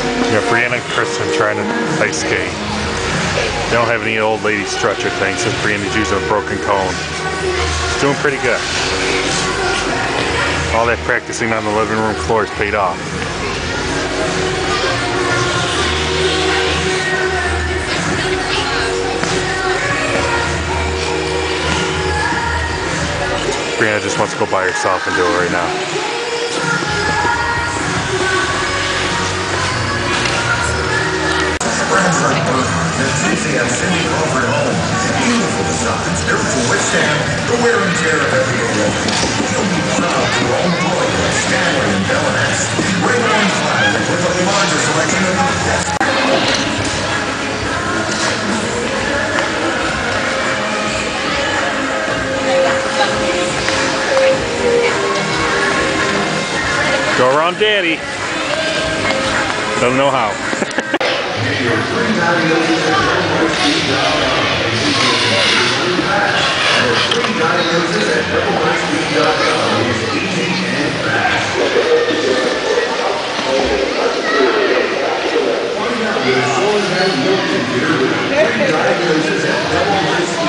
Yeah, Brianna and Kristen trying to ice skate. They don't have any old lady stretcher things, so Brianna's using a broken cone. She's doing pretty good. All that practicing on the living room floor has paid off. Brianna just wants to go by herself and do it right now. Beautiful designs, built to withstand the wear and tear of every day. You'll be proud to own employees like Stanley and Bell and X. Ring one flag with a larger selection of the best. Go around Daddy. Doesn't know how. Diagnosis at